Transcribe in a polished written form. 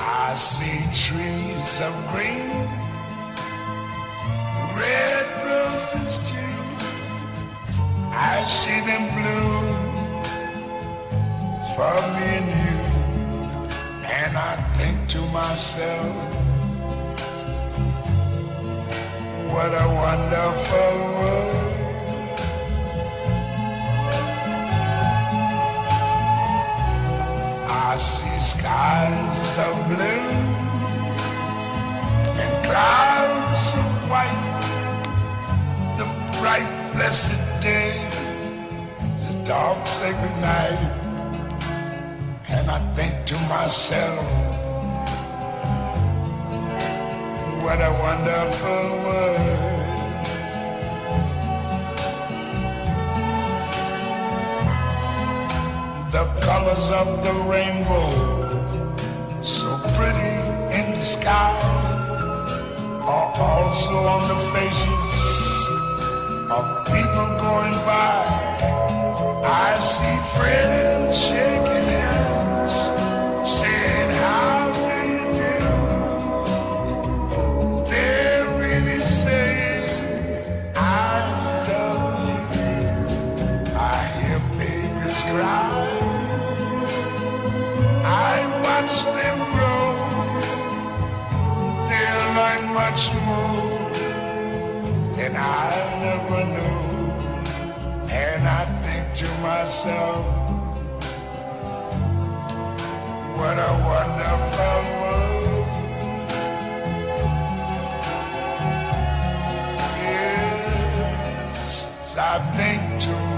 I see trees of green, red roses too. I see them bloom for me and you. And I think to myself, what a wonderful world. I see skies of blue and clouds of white, the bright blessed day, the dark sacred night. And I think to myself, what a wonderful world. The colors of the rainbow, so pretty in the sky, are also on the faces of people going by. I see friends shaking hands, saying, how do you do? They're really saying, I love you. I hear babies cry, I watch them grow. They'll learn much more than I never knew. And I think to myself, what a wonderful world. Yes, I think to